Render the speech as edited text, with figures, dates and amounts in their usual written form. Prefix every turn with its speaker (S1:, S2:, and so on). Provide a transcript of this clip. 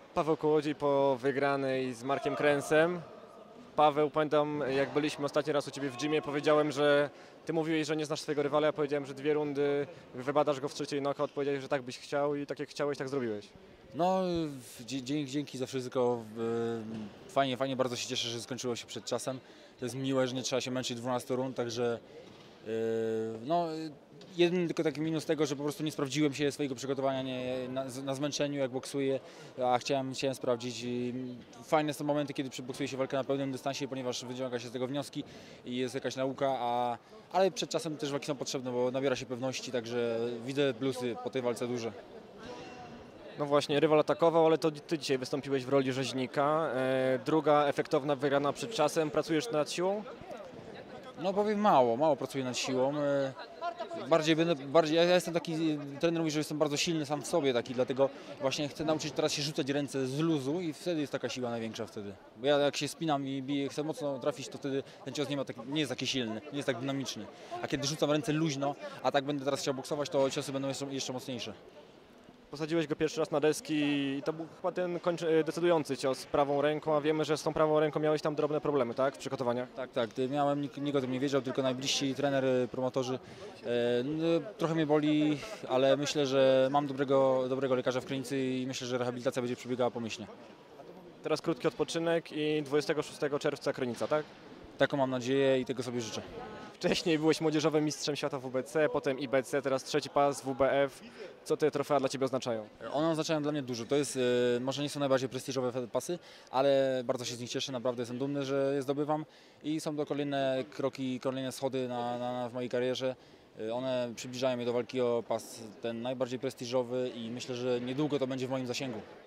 S1: Paweł Kołodziej po wygranej z Markiem Krensem. Paweł, pamiętam jak byliśmy ostatni raz u Ciebie w gymie, powiedziałem, że Ty mówiłeś, że nie znasz swojego rywala, ja powiedziałem, że 2 rundy, wybadasz go w trzeciej knockout, powiedziałeś, że tak byś chciał i tak jak chciałeś, tak zrobiłeś.
S2: No, dzięki za wszystko. Fajnie, bardzo się cieszę, że skończyło się przed czasem. To jest miłe, że nie trzeba się męczyć 12 rund, także no, jedyny tylko taki minus tego, że po prostu nie sprawdziłem się swojego przygotowania na zmęczeniu, jak boksuję, a chciałem sprawdzić. I fajne są momenty, kiedy boksuję się walkę na pełnym dystansie, ponieważ wyciąga się z tego wnioski i jest jakaś nauka, ale przed czasem też walki są potrzebne, bo nabiera się pewności, także widzę plusy po tej walce duże.
S1: No właśnie, rywal atakował, ale to Ty dzisiaj wystąpiłeś w roli rzeźnika. Druga efektowna wygrana przed czasem. Pracujesz nad siłą?
S2: No powiem mało pracuję nad siłą. Ja jestem taki, trener mówi, że jestem bardzo silny sam w sobie taki, dlatego właśnie chcę nauczyć teraz się rzucać ręce z luzu i wtedy jest taka siła największa wtedy. Bo ja jak się spinam i biję, chcę mocno trafić, to wtedy ten cios nie jest taki silny, nie jest tak dynamiczny. A kiedy rzucam ręce luźno, a tak będę teraz chciał boksować, to ciosy będą jeszcze mocniejsze.
S1: Posadziłeś go pierwszy raz na deski i to był chyba ten decydujący cios prawą ręką, a wiemy, że z tą prawą ręką miałeś tam drobne problemy, tak? W przygotowaniach?
S2: Tak, miałem, nikt o tym nie wiedział, tylko najbliżsi trener, promotorzy. No, trochę mnie boli, ale myślę, że mam dobrego lekarza w Krynicy i myślę, że rehabilitacja będzie przebiegała pomyślnie.
S1: Teraz krótki odpoczynek i 26 czerwca Krynica, tak?
S2: Taką mam nadzieję i tego sobie życzę.
S1: Wcześniej byłeś młodzieżowym mistrzem świata w WBC, potem IBC, teraz trzeci pas WBF. Co te trofea dla Ciebie oznaczają?
S2: One oznaczają dla mnie dużo. To jest, może nie są najbardziej prestiżowe pasy, ale bardzo się z nich cieszę, naprawdę jestem dumny, że je zdobywam i są to kolejne kroki, kolejne schody w mojej karierze. One przybliżają mnie do walki o pas ten najbardziej prestiżowy i myślę, że niedługo to będzie w moim zasięgu.